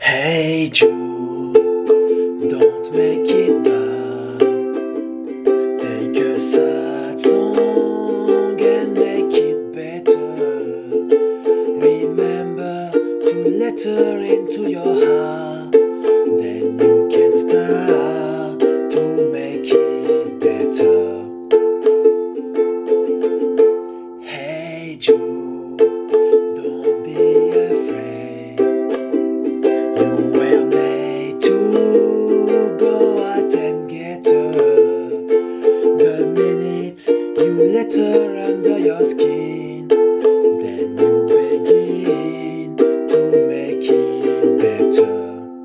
Hey Jude, don't make it bad. Take a sad song and make it better. Remember to let her into your heart. Then you can start to make it better. Hey Jude, don't be afraid. You were made to go out and get her. The minute you let her under your skin, then you begin to make it better.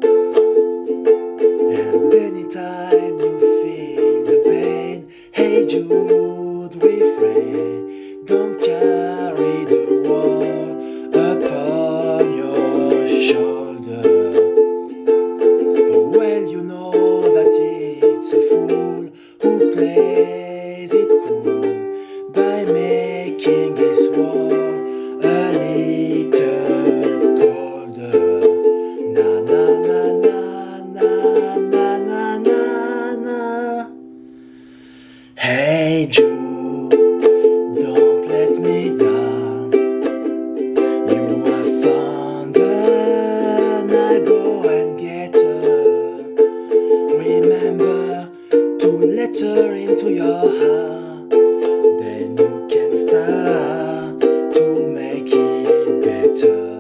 And anytime you feel the pain, hey Jude, refrain. Don't carry the world upon your shoulder. For well you know that it's a fool who plays it cool by making his world a little colder. Na na na na na na na na. Hey Jude, don't let me down. You have found her, now go and get her. Remember to let her into your heart. Then you can start to make it better.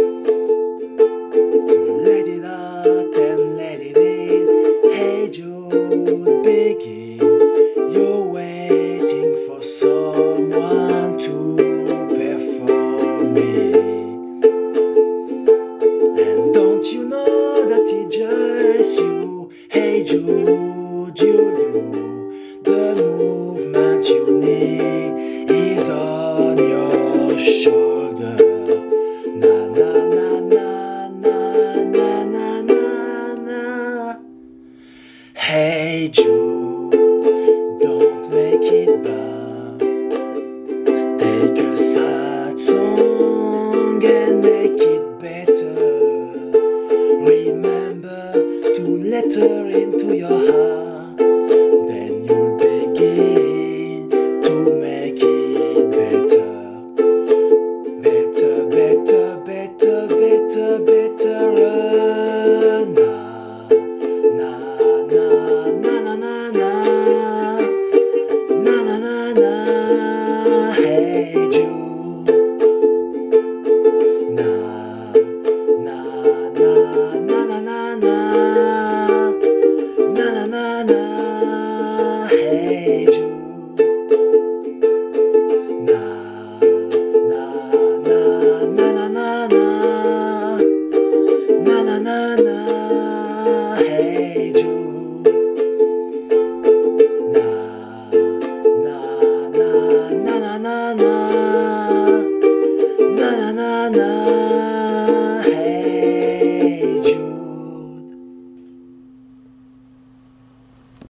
So let it out and let it in. Hey Jude, begin. You're waiting for someone to perform it. And don't you know that it's just you? Hey Jude, you do. The movement you need is on your shoulder. Na na na na na na na na na. Hey Jude, don't make it bad. Take a sad song and make it better. Remember to let her into your heart. Then you'll begin to make it better. Better, better, better, better, better. Na na na na na na. Na na na na. Hey Jude. Na na na na na na na. Na na na na. Hey Jude.